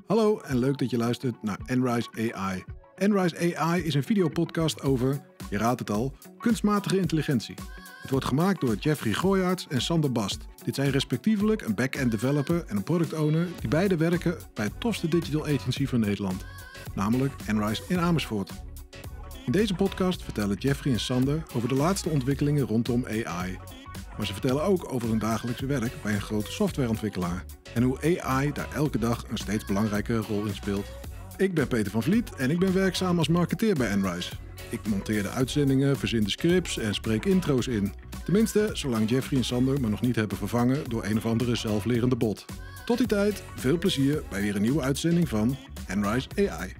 Hallo en leuk dat je luistert naar Enrise AI. Enrise AI is een videopodcast over, je raadt het al, kunstmatige intelligentie. Het wordt gemaakt door Jeffrey Gooiaerts en Sander Bast. Dit zijn respectievelijk een back-end developer en een product owner die beide werken bij het tofste digital agency van Nederland, namelijk Enrise in Amersfoort. In deze podcast vertellen Jeffrey en Sander over de laatste ontwikkelingen rondom AI. Maar ze vertellen ook over hun dagelijkse werk bij een grote softwareontwikkelaar en hoe AI daar elke dag een steeds belangrijkere rol in speelt. Ik ben Peter van Vliet en ik ben werkzaam als marketeer bij Enrise. Ik monteer de uitzendingen, verzin de scripts en spreek intro's in. Tenminste, zolang Jeffrey en Sander me nog niet hebben vervangen door een of andere zelflerende bot. Tot die tijd, veel plezier bij weer een nieuwe uitzending van Enrise AI.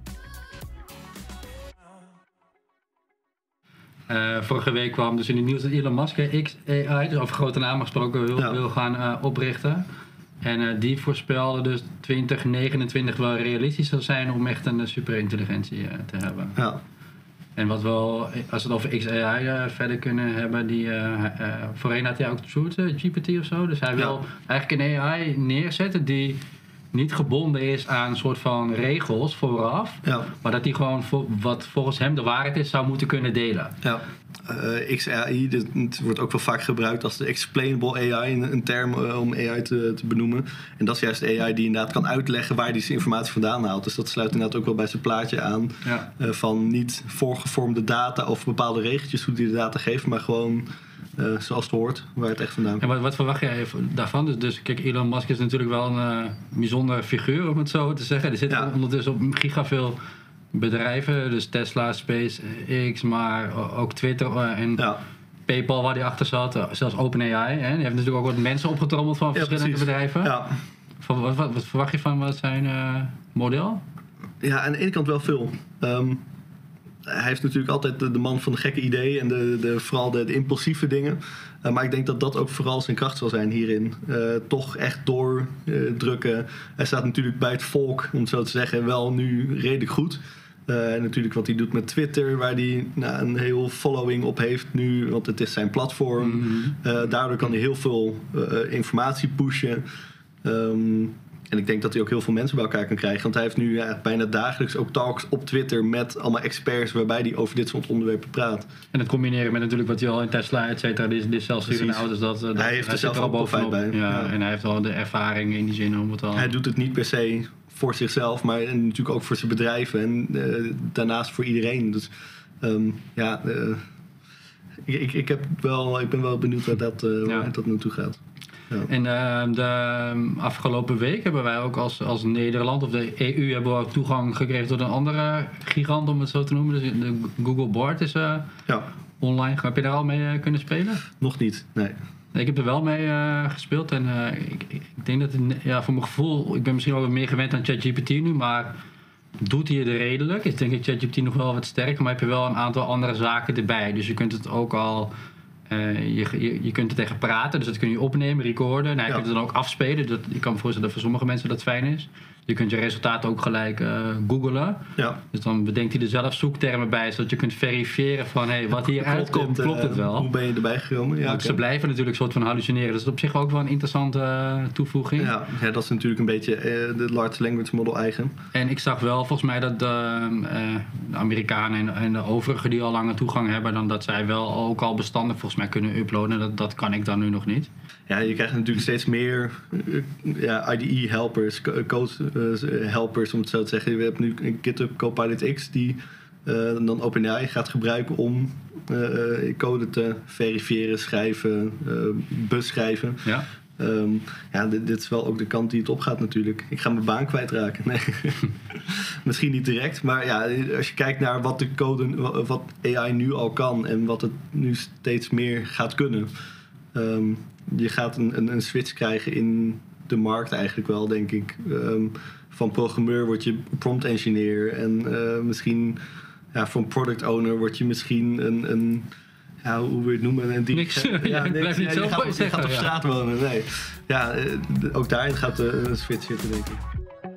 Vorige week kwam dus in het nieuws dat Elon Musk XAI, dus over grote namen gesproken, wil gaan oprichten. En die voorspelde dus 2029 wel realistisch zal zijn om echt een superintelligentie te hebben. Ja. En wat wel, als we het over XAI verder kunnen hebben, voorheen had hij ook GPT of zo. Dus hij wil eigenlijk een AI neerzetten die niet gebonden is aan een soort van regels vooraf, maar dat hij gewoon wat volgens hem de waarheid is zou moeten kunnen delen. Ja. XAI, dit wordt ook wel vaak gebruikt als de explainable AI, een term om AI te benoemen. En dat is juist de AI die inderdaad kan uitleggen waar hij zijn informatie vandaan haalt. Dus dat sluit inderdaad ook wel bij zijn plaatje aan. Van niet voorgevormde data of bepaalde regeltjes hoe hij de data geeft, maar gewoon zoals het hoort, waar het echt vandaan komt. En wat verwacht jij daarvan? Dus kijk, Elon Musk is natuurlijk wel een bijzondere figuur, om het zo te zeggen. Er zitten ondertussen op gigaveel bedrijven, dus Tesla, SpaceX, maar ook Twitter en PayPal waar die achter zat, zelfs OpenAI. Hè? Die heeft natuurlijk ook wat mensen opgetrommeld van verschillende bedrijven. Ja. Wat verwacht je van zijn model? Ja, aan de ene kant wel veel. Hij heeft natuurlijk altijd de man van de gekke ideeën en vooral de impulsieve dingen. Maar ik denk dat dat ook vooral zijn kracht zal zijn hierin. Toch echt doordrukken. Hij staat natuurlijk bij het volk, om het zo te zeggen, wel nu redelijk goed. En natuurlijk wat hij doet met Twitter, waar hij een heel following op heeft nu, want het is zijn platform. Mm-hmm. Daardoor kan hij heel veel informatie pushen. En ik denk dat hij ook heel veel mensen bij elkaar kan krijgen. Want hij heeft nu bijna dagelijks ook talks op Twitter met allemaal experts waarbij hij over dit soort onderwerpen praat. En het combineren met natuurlijk wat hij al in Tesla, et cetera, die zelfsturende auto's. Hij heeft er zelf ook profijt bij. Ja, en hij heeft al de ervaring in die zin om het al. Hij doet het niet per se voor zichzelf, maar natuurlijk ook voor zijn bedrijven en daarnaast voor iedereen. Dus ik ben wel benieuwd waar dat naartoe gaat. Ja. En de afgelopen week hebben wij ook als Nederland of de EU hebben we ook toegang gekregen tot een andere gigant, om het zo te noemen. Dus de Google Bard is online. Heb je daar al mee kunnen spelen? Nog niet, nee. Ik heb er wel mee gespeeld en ik denk dat voor mijn gevoel, ik ben misschien wel meer gewend aan ChatGPT nu, maar doet hij het redelijk? Ik denk dat ChatGPT nog wel wat sterker, maar heb je wel een aantal andere zaken erbij. Dus je kunt het ook al je kunt er tegen praten, dus dat kun je opnemen, recorden. Nou, je kunt het dan ook afspelen. Ik kan me voorstellen dat voor sommige mensen dat fijn is. Je kunt je resultaten ook gelijk googlen. Ja. Dus dan bedenkt hij er zelf zoektermen bij, zodat je kunt verifiëren van wat hier uitkomt, klopt het wel. Hoe ben je erbij gekomen? Ja, Ze blijven natuurlijk een soort van hallucineren. Dus dat is op zich ook wel een interessante toevoeging. Ja, dat is natuurlijk een beetje de large language model eigen. En ik zag wel volgens mij dat de Amerikanen en de overigen die al lange toegang hebben, dan dat zij wel ook al bestanden volgens mij kunnen uploaden. Dat kan ik dan nu nog niet. Ja, je krijgt natuurlijk steeds meer IDE-helpers, code helpers, om het zo te zeggen. We hebben nu GitHub Copilot X die dan OpenAI gaat gebruiken om code te verifiëren, schrijven, beschrijven. Ja. Dit is wel ook de kant die het opgaat natuurlijk. Ik ga mijn baan kwijtraken. Nee. Misschien niet direct, maar als je kijkt naar wat de code, wat AI nu al kan en wat het nu steeds meer gaat kunnen. Je gaat een switch krijgen in de markt eigenlijk wel, denk ik. Van programmeur word je prompt engineer en misschien van product owner word je misschien een hoe wil je het noemen? Niks. Blijf niet zo je gaat op straat wonen. Nee. Ja, ook daarin gaat een switch zitten, denk ik.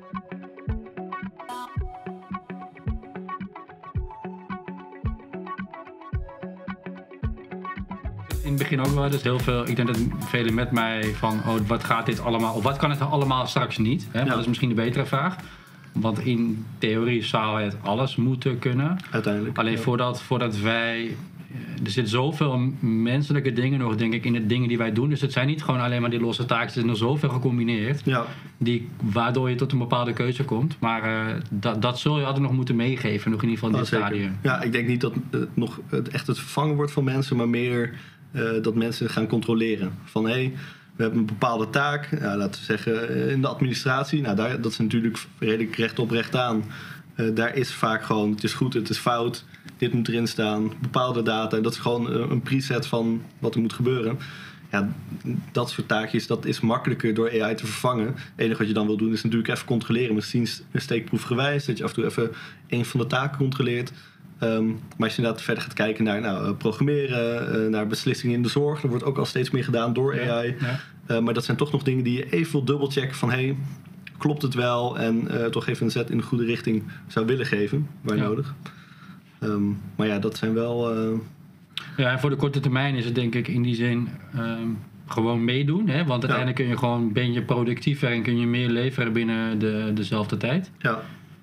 In het begin ook wel, dus heel veel. Ik denk dat velen met mij van, wat gaat dit allemaal, of wat kan het allemaal straks niet? Hè? Maar dat is misschien de betere vraag. Want in theorie zou het alles moeten kunnen. Uiteindelijk. Alleen voordat wij... Er zit zoveel menselijke dingen nog, denk ik, in de dingen die wij doen. Dus het zijn niet gewoon alleen maar die losse taakjes. Er is nog zoveel gecombineerd. Ja. Waardoor je tot een bepaalde keuze komt. Maar dat zul je altijd nog moeten meegeven. Nog in ieder geval in dit stadium. Ja, ik denk niet dat het echt het vervangen wordt van mensen. Maar meer dat mensen gaan controleren. Van we hebben een bepaalde taak. Laten we zeggen in de administratie. Dat is natuurlijk redelijk recht op recht aan. Daar is vaak gewoon, het is goed, het is fout. Dit moet erin staan, bepaalde data. Dat is gewoon een preset van wat er moet gebeuren. Ja, dat soort taakjes, dat is makkelijker door AI te vervangen. Het enige wat je dan wil doen is natuurlijk even controleren. Misschien steekproefgewijs, dat je af en toe even een van de taken controleert. Maar als je inderdaad verder gaat kijken naar programmeren, naar beslissingen in de zorg. Er wordt ook al steeds meer gedaan door AI. Ja. Maar dat zijn toch nog dingen die je even wil dubbelchecken van... klopt het wel? En toch even een zet in de goede richting zou willen geven, waar nodig. Maar ja, dat zijn wel... Ja, en voor de korte termijn is het denk ik in die zin gewoon meedoen. Hè? Want uiteindelijk ben je productiever en kun je meer leveren binnen dezelfde tijd. Ja.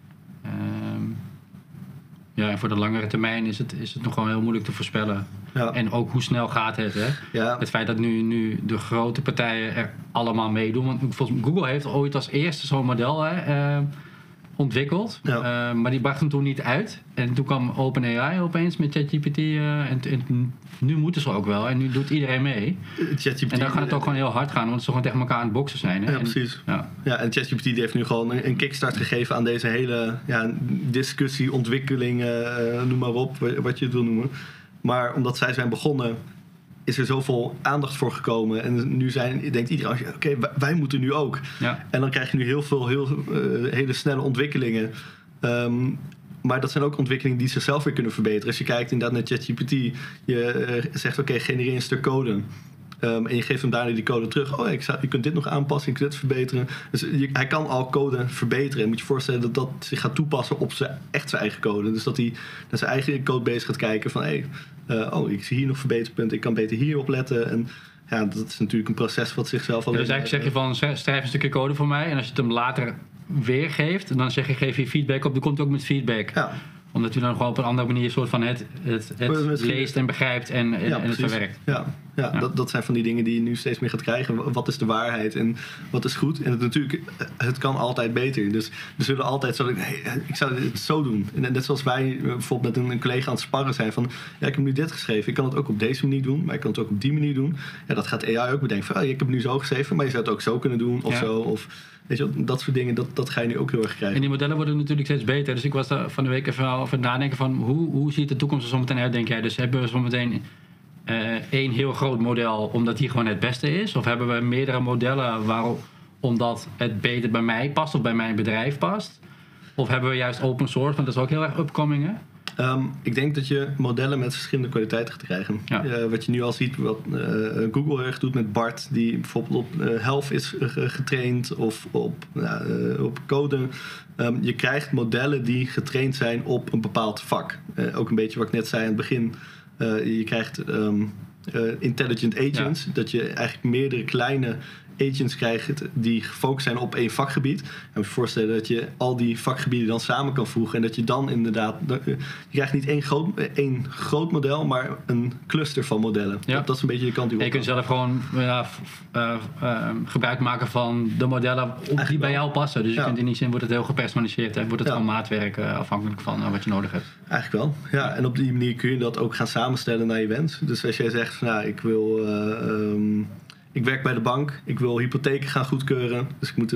En voor de langere termijn is het nog gewoon heel moeilijk te voorspellen. Ja. En ook hoe snel gaat het. Hè? Ja. Het feit dat nu de grote partijen er allemaal meedoen. Want volgens mij Google heeft ooit als eerste zo'n model ontwikkeld. Ja. Maar die bracht hem toen niet uit. En toen kwam OpenAI opeens met ChatGPT. En nu moeten ze ook wel. En nu doet iedereen mee. En dan gaat het ook gewoon heel hard gaan. Want ze gewoon tegen elkaar aan het boksen zijn. Hè? Ja, precies. Ja, en ChatGPT heeft nu gewoon een kickstart gegeven aan deze hele discussie, ontwikkeling, noem maar op, wat je het wil noemen. Maar omdat zij zijn begonnen, is er zoveel aandacht voor gekomen. En nu denkt iedereen, oké, wij moeten nu ook. Ja. En dan krijg je nu heel veel hele snelle ontwikkelingen. Maar dat zijn ook ontwikkelingen die zichzelf weer kunnen verbeteren. Als je kijkt inderdaad naar ChatGPT, je zegt oké, genereer een stuk code. En je geeft hem daarna die code terug. Je kunt dit nog aanpassen, je kunt dit verbeteren. Dus hij kan al code verbeteren. En moet je voorstellen dat zich gaat toepassen op zijn eigen code. Dus dat hij naar zijn eigen codebase gaat kijken van... ik zie hier nog verbeterpunten, ik kan beter hierop letten. En ja, dat is natuurlijk een proces wat zichzelf... Dus eigenlijk zeg je van, schrijf een stukje code voor mij. En als je het hem later weergeeft, dan zeg je, geef je feedback op. Dan komt hij ook met feedback. Ja. Omdat u dan gewoon op een andere manier soort van het leest en begrijpt en het verwerkt. Ja. Dat zijn van die dingen die je nu steeds meer gaat krijgen. Wat is de waarheid en wat is goed? En het kan altijd beter. Dus we zullen altijd zo ik zou het zo doen. En net zoals wij bijvoorbeeld met een collega aan het sparren zijn van... ik heb nu dit geschreven, ik kan het ook op deze manier doen, maar ik kan het ook op die manier doen. Ja, dat gaat AI ook bedenken van, ik heb het nu zo geschreven, maar je zou het ook zo kunnen doen of zo. Of, weet je, dat soort dingen, dat ga je nu ook heel erg krijgen. En die modellen worden natuurlijk steeds beter. Dus ik was daar van de week even over het nadenken van... hoe ziet de toekomst er zo meteen uit, denk jij? Dus hebben we zo meteen één heel groot model omdat die gewoon het beste is? Of hebben we meerdere modellen omdat het beter bij mij past of bij mijn bedrijf past? Of hebben we juist open source, want dat is ook heel erg upcoming, hè? Ik denk dat je modellen met verschillende kwaliteiten gaat krijgen. Ja. Wat je nu al ziet, wat Google erg doet met BART, die bijvoorbeeld op Health is getraind of op code. Je krijgt modellen die getraind zijn op een bepaald vak. Ook een beetje wat ik net zei aan het begin. Je krijgt intelligent agents, dat je eigenlijk meerdere kleine agents krijgt die gefocust zijn op één vakgebied. En moet je voorstellen dat je al die vakgebieden dan samen kan voegen en dat je dan inderdaad... Je krijgt niet één groot model, maar een cluster van modellen. Ja. Dat is een beetje de kant die je kunt zelf gewoon gebruik maken van de modellen die bij jou passen. Dus je kunt in die zin, wordt het heel gepersonaliseerd en wordt het gewoon maatwerk afhankelijk van wat je nodig hebt. Eigenlijk wel. Ja, en op die manier kun je dat ook gaan samenstellen naar je wens. Dus als jij zegt van ik wil... Ik werk bij de bank, ik wil hypotheken gaan goedkeuren. Dus ik moet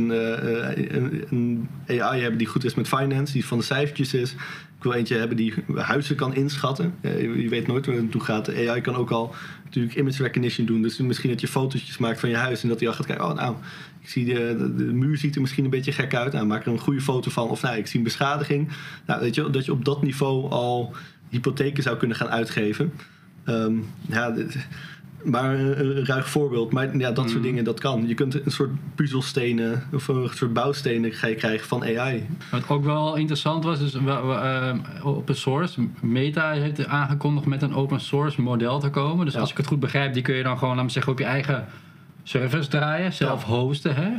een AI hebben die goed is met finance, die van de cijfertjes is. Ik wil eentje hebben die huizen kan inschatten. Je weet nooit waar het naartoe gaat. De AI kan ook al natuurlijk image recognition doen. Dus misschien dat je fotootjes maakt van je huis en dat hij al gaat kijken. Ik zie de muur ziet er misschien een beetje gek uit. Maak er een goede foto van. Of ik zie een beschadiging. Weet je, dat je op dat niveau al hypotheken zou kunnen gaan uitgeven. Maar een ruig voorbeeld. Maar dat soort dingen, dat kan. Je kunt een soort puzzelstenen of een soort bouwstenen ga je krijgen van AI. Wat ook wel interessant was, dus open source. Meta heeft aangekondigd met een open source model te komen. Dus als ik het goed begrijp, die kun je dan gewoon, laat me zeggen, op je eigen servers draaien. Zelf hosten, hè?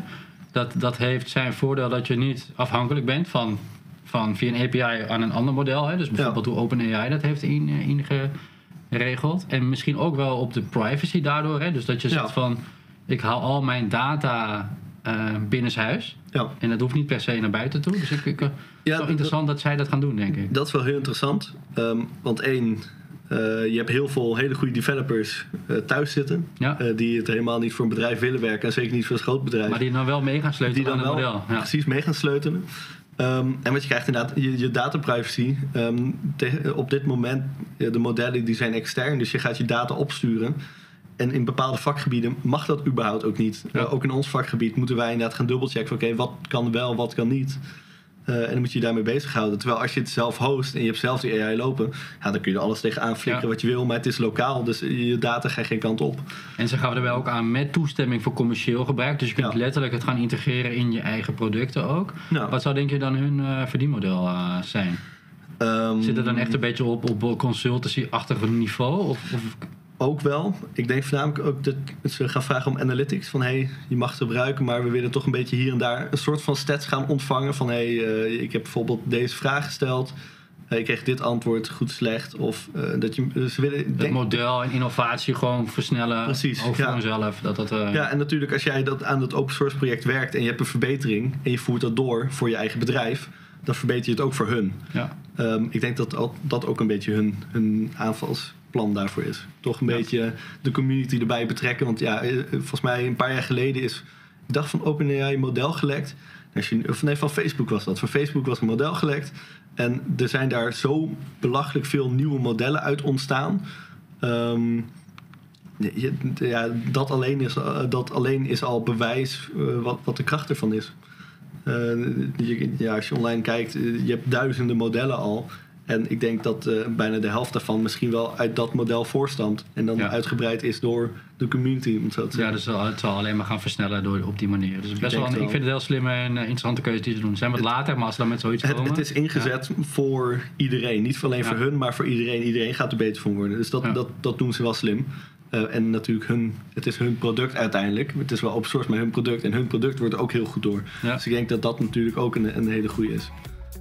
Dat heeft zijn voordeel dat je niet afhankelijk bent van via een API aan een ander model. Hè? Dus bijvoorbeeld hoe OpenAI dat heeft ingeregeld. En misschien ook wel op de privacy daardoor. Hè? Dus dat je zegt van, ik haal al mijn data binnenshuis. Ja. En dat hoeft niet per se naar buiten toe. Dus het is wel interessant dat zij dat gaan doen, denk ik. Dat is wel heel interessant. Want je hebt heel veel hele goede developers thuis zitten. Ja. Die het helemaal niet voor een bedrijf willen werken. En zeker niet voor een groot bedrijf. Maar die dan wel mee gaan sleutelen aan het model. Ja. Precies, mee gaan sleutelen. En wat je krijgt inderdaad, je data privacy. Op dit moment, de modellen die zijn extern. Dus je gaat je data opsturen. En in bepaalde vakgebieden mag dat überhaupt ook niet. Ja. Ook in ons vakgebied moeten wij inderdaad gaan dubbelchecken. Oké, wat kan wel, wat kan niet. En dan moet je je daarmee bezighouden. Terwijl als je het zelf host en je hebt zelf die AI lopen, dan kun je er alles tegenaan flikkeren wat je wil. Maar het is lokaal, dus je data gaat geen kant op. En ze gaan er wel ook aan met toestemming voor commercieel gebruik. Dus je kunt letterlijk het gaan integreren in je eigen producten ook. Ja. Wat zou denk je dan hun verdienmodel zijn? Zit het dan echt een beetje op consultancy-achtig niveau? Of ook wel. Ik denk voornamelijk ook dat ze gaan vragen om analytics. Van je mag het gebruiken, maar we willen toch een beetje hier en daar een soort van stats gaan ontvangen. Van ik heb bijvoorbeeld deze vraag gesteld. Ik kreeg dit antwoord, goed, slecht. Of dat je... Ze willen, het model en innovatie gewoon versnellen. Precies, ook voor hunzelf. Ja, en natuurlijk als jij aan dat open source project werkt en je hebt een verbetering en je voert dat door voor je eigen bedrijf, dan verbeter je het ook voor hun. Ja. Ik denk dat ook een beetje hun aanvalsplan daarvoor is. Toch een beetje de community erbij betrekken. Want volgens mij een paar jaar geleden ik dacht van OpenAI een model gelekt. Van Facebook was dat. Van Facebook was een model gelekt. En er zijn daar zo belachelijk veel nieuwe modellen uit ontstaan. Dat alleen is al bewijs wat de kracht ervan is. Als je online kijkt, je hebt duizenden modellen al. En ik denk dat bijna de helft daarvan misschien wel uit dat model voorstamt. En dan uitgebreid is door de community, om het zo te zeggen. Ja, dus het zal alleen maar gaan versnellen op die manier. Dus ik vind het heel slimme en interessante keuze die ze doen. Ze zijn wat later, maar als ze dan met zoiets komen... Het is ingezet voor iedereen. Niet alleen voor hun, maar voor iedereen. Iedereen gaat er beter van worden. Dus dat doen ze wel slim. En natuurlijk het is hun product uiteindelijk. Het is wel open source, maar hun product. En hun product wordt ook heel goed door. Ja. Dus ik denk dat natuurlijk ook een hele goede is.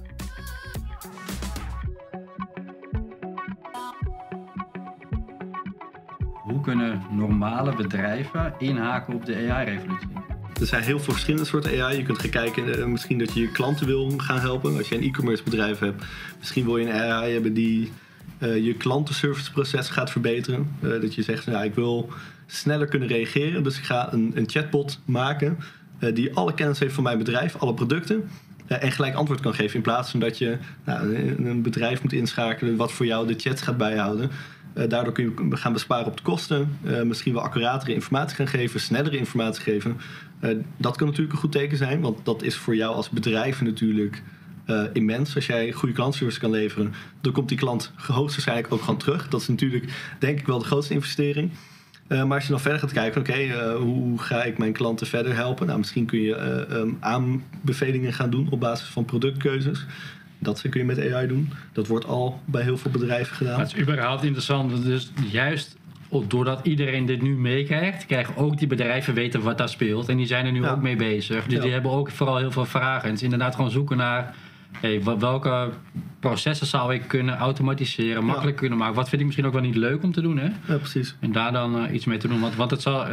Hoe kunnen normale bedrijven inhaken op de AI-revolutie? Er zijn heel veel verschillende soorten AI. Je kunt gaan kijken, misschien dat je je klanten wil gaan helpen. Als je een e-commerce bedrijf hebt, misschien wil je een AI hebben die je klantenserviceproces gaat verbeteren. Dat je zegt, ik wil sneller kunnen reageren. Dus ik ga een chatbot maken die alle kennis heeft van mijn bedrijf, alle producten. En gelijk antwoord kan geven in plaats van dat je een bedrijf moet inschakelen wat voor jou de chat gaat bijhouden. Daardoor kun je gaan besparen op de kosten. Misschien wel accuratere informatie gaan geven, snellere informatie geven. Dat kan natuurlijk een goed teken zijn, want dat is voor jou als bedrijf natuurlijk immens. Als jij goede klantservice kan leveren, dan komt die klant hoogstwaarschijnlijk ook gewoon terug. Dat is natuurlijk, denk ik, wel de grootste investering. Maar als je dan verder gaat kijken, hoe ga ik mijn klanten verder helpen? Nou, misschien kun je aanbevelingen gaan doen op basis van productkeuzes. Dat kun je met AI doen. Dat wordt al bij heel veel bedrijven gedaan. Maar het is überhaupt interessant. Dus juist doordat iedereen dit nu meekrijgt, krijgen ook die bedrijven weten wat daar speelt. En die zijn er nu ook mee bezig. Dus die hebben ook vooral heel veel vragen. En het is inderdaad gewoon zoeken naar welke processen zou ik kunnen automatiseren, makkelijk kunnen maken. Wat vind ik misschien ook wel niet leuk om te doen, hè? Ja, precies. En daar dan iets mee te doen. Want het zal...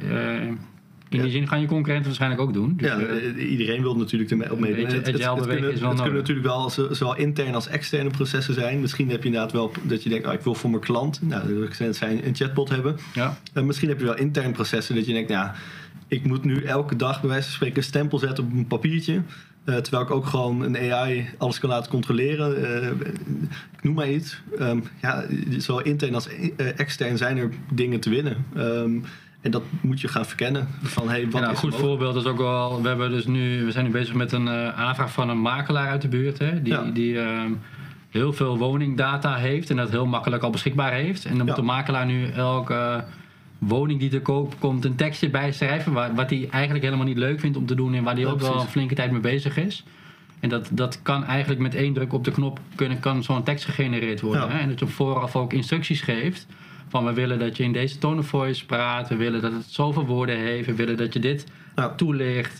in die zin gaan je concurrenten waarschijnlijk ook doen. Dus, iedereen wil natuurlijk ermee meedoen. Het kunnen natuurlijk wel zowel interne als externe processen zijn. Misschien heb je inderdaad wel dat je denkt, ik wil voor mijn klant, een chatbot hebben. Ja. Misschien heb je wel interne processen dat je denkt, ik moet nu elke dag bij wijze van spreken een stempel zetten op een papiertje. Terwijl ik ook gewoon een AI alles kan laten controleren. Ik noem maar iets. Zowel intern als extern zijn er dingen te winnen. En dat moet je gaan verkennen. Van, wat een goed voorbeeld is ook wel... We zijn nu bezig met een aanvraag van een makelaar uit de buurt. Hè, die heel veel woningdata heeft. En dat heel makkelijk al beschikbaar heeft. En dan moet de makelaar nu elke woning die te koop komt een tekstje bijschrijven. Wat hij eigenlijk helemaal niet leuk vindt om te doen. En waar hij ook wel een flinke tijd mee bezig is. En dat kan eigenlijk met 1 druk op de knop kan zo'n tekst gegenereerd worden. Ja. Hè? En dat je op vooraf ook instructies geeft Van we willen dat je in deze tone of voice praat. We willen dat het zoveel woorden heeft. We willen dat je dit toelicht.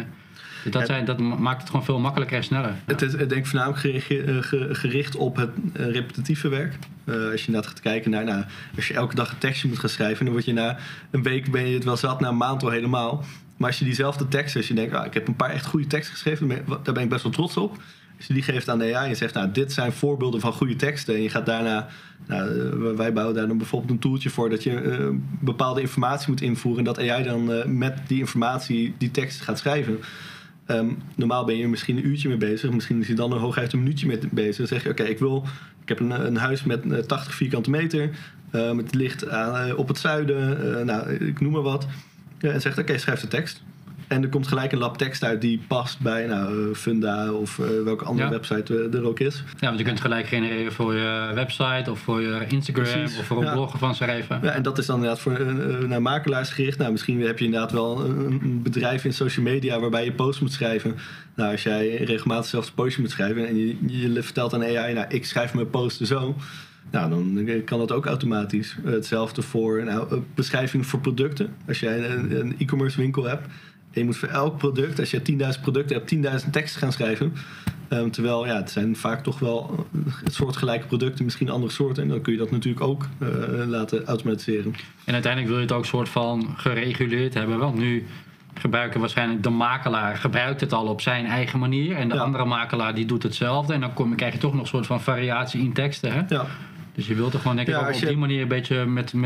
Dat maakt het gewoon veel makkelijker en sneller. Het is denk ik voornamelijk gericht op het repetitieve werk. Als je inderdaad gaat kijken naar... als je elke dag een tekstje moet gaan schrijven... dan word je na een week ben je het wel zat, na een maand al helemaal. Maar als je diezelfde teksten... als je denkt, ik heb een paar echt goede teksten geschreven... daar ben ik best wel trots op. Als je die geeft aan de AI en zegt... dit zijn voorbeelden van goede teksten... en je gaat daarna... wij bouwen daar dan bijvoorbeeld een tooltje voor... dat je bepaalde informatie moet invoeren... en dat AI dan met die informatie die tekst gaat schrijven... normaal ben je er misschien een uurtje mee bezig. Misschien is je dan hooguit een minuutje mee bezig. Dan zeg je, ik heb een huis met 80 vierkante meter. Het ligt op het zuiden. Ik noem maar wat. En zegt, schrijf de tekst. En er komt gelijk een lab tekst uit die past bij Funda of welke andere website er ook is. Ja, want je kunt gelijk genereren voor je website of voor je Instagram. Precies. Of voor een blog van schrijven. Ja, en dat is dan inderdaad naar makelaars gericht. Misschien heb je inderdaad wel een bedrijf in social media waarbij je posts moet schrijven. Als jij regelmatig zelf een postje moet schrijven en je vertelt aan AI, ik schrijf mijn posten zo. Dan kan dat ook automatisch. Hetzelfde voor beschrijving voor producten. Als jij een e-commerce winkel hebt. En je moet voor elk product, als je 10.000 producten hebt, 10.000 teksten gaan schrijven. Terwijl het zijn vaak toch wel soortgelijke producten, misschien andere soorten. En dan kun je dat natuurlijk ook laten automatiseren. En uiteindelijk wil je het ook soort van gereguleerd hebben. Want nu gebruiken waarschijnlijk de makelaar gebruikt het al op zijn eigen manier. En de andere makelaar die doet hetzelfde. En dan krijg je toch nog een soort van variatie in teksten. Hè? Ja. Dus je wilt er gewoon denk ik ook op die manier een beetje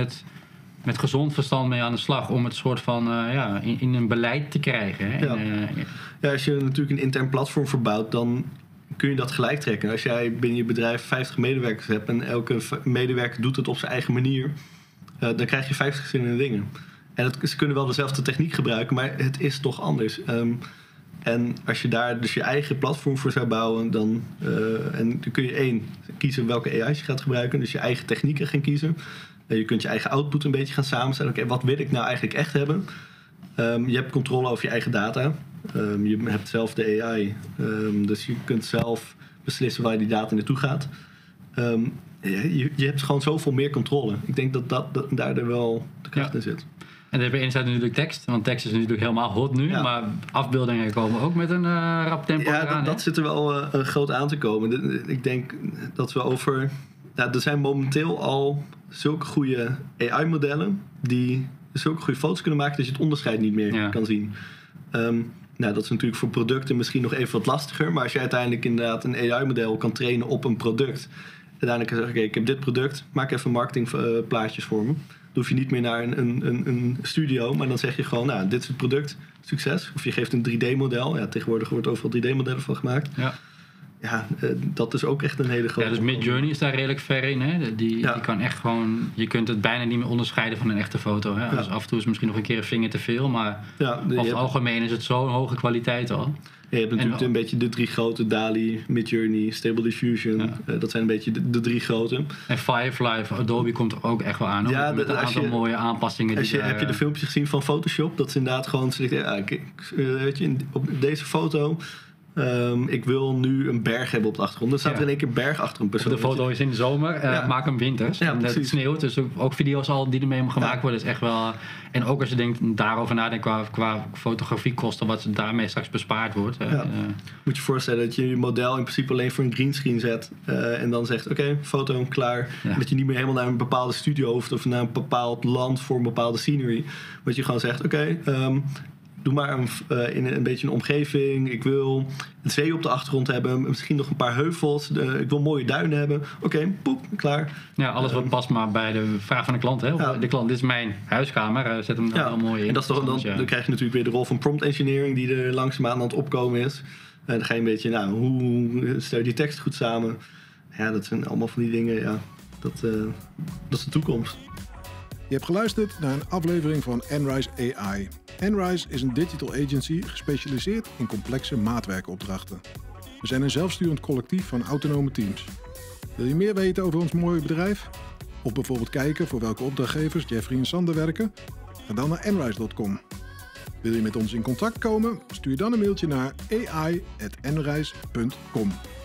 met gezond verstand mee aan de slag om het soort van in een beleid te krijgen. Hè? Als je natuurlijk een intern platform verbouwt, dan kun je dat gelijk trekken. Als jij binnen je bedrijf 50 medewerkers hebt en elke medewerker doet het op zijn eigen manier, dan krijg je 50 verschillende dingen. En ze kunnen wel dezelfde techniek gebruiken, maar het is toch anders. En als je daar dus je eigen platform voor zou bouwen, dan kun je kiezen welke AI's je gaat gebruiken. Dus je eigen technieken gaan kiezen. Je kunt je eigen output een beetje gaan samenstellen. Wat wil ik nou eigenlijk echt hebben? Je hebt controle over je eigen data. Je hebt zelf de AI. Dus je kunt zelf beslissen waar die data naartoe gaat. Je hebt gewoon zoveel meer controle. Ik denk dat daar wel de kracht in zit. En dan heb je enerzijds natuurlijk tekst. Want tekst is natuurlijk helemaal hot nu. Ja. Maar afbeeldingen komen ook met een rap tempo eraan. Dat zit er wel groot aan te komen. Ik denk dat we over... er zijn momenteel al zulke goede AI-modellen die zulke goede foto's kunnen maken dat je het onderscheid niet meer kan zien. Dat is natuurlijk voor producten misschien nog even wat lastiger. Maar als je uiteindelijk inderdaad een AI-model kan trainen op een product. Uiteindelijk kan je zeggen, ik heb dit product, maak even marketingplaatjes voor me. Dan hoef je niet meer naar een studio, maar dan zeg je gewoon, dit is het product, succes. Of je geeft een 3D-model. Ja, tegenwoordig wordt overal 3D-modellen van gemaakt. Ja, dat is ook echt een hele grote... Ja, dus Midjourney is daar redelijk ver in. Hè? Die kan echt gewoon... Je kunt het bijna niet meer onderscheiden van een echte foto. Hè? Dus af en toe is misschien nog een keer een vinger te veel. Maar over het algemeen is het zo'n hoge kwaliteit al. Ja, je hebt natuurlijk een beetje de 3 grote. DALL-E, Midjourney, Stable Diffusion. Dat zijn een beetje de 3 grote. En Firefly van Adobe komt er ook echt wel aan. Ja, met een aantal mooie aanpassingen. Heb je de filmpjes gezien van Photoshop? Dat is inderdaad gewoon... weet je, op deze foto... ik wil nu een berg hebben op de achtergrond. Dan staat er in één keer berg achter een persoon. De foto is in de zomer, maak hem winters. Ja, het sneeuwt, dus ook video's al die ermee gemaakt worden is echt wel... En ook als je daarover nadenkt qua fotografiekosten, wat daarmee straks bespaard wordt. Moet je voorstellen dat je je model in principe alleen voor een greenscreen zet en dan zegt, foto klaar. Ja. Dat je niet meer helemaal naar een bepaalde studio hoeft of naar een bepaald land voor een bepaalde scenery. Maar je gewoon zegt, doe maar in een beetje een omgeving. Ik wil een zee op de achtergrond hebben. Misschien nog een paar heuvels. Ik wil mooie duinen hebben. Poep, klaar. Ja, alles wat past maar bij de vraag van de klant. Hè? De klant, dit is mijn huiskamer. Zet hem dan heel mooi in. En dat is toch, dan krijg je natuurlijk weer de rol van prompt engineering die er langzaamaan aan het opkomen is. Dan ga je een beetje, hoe stel je die tekst goed samen? Ja, dat zijn allemaal van die dingen. Dat is de toekomst. Je hebt geluisterd naar een aflevering van Enrise AI. Enrise is een digital agency gespecialiseerd in complexe maatwerkopdrachten. We zijn een zelfsturend collectief van autonome teams. Wil je meer weten over ons mooie bedrijf? Of bijvoorbeeld kijken voor welke opdrachtgevers Jeffrey en Sander werken? Ga dan naar enrise.com. Wil je met ons in contact komen? Stuur dan een mailtje naar ai@enrise.com.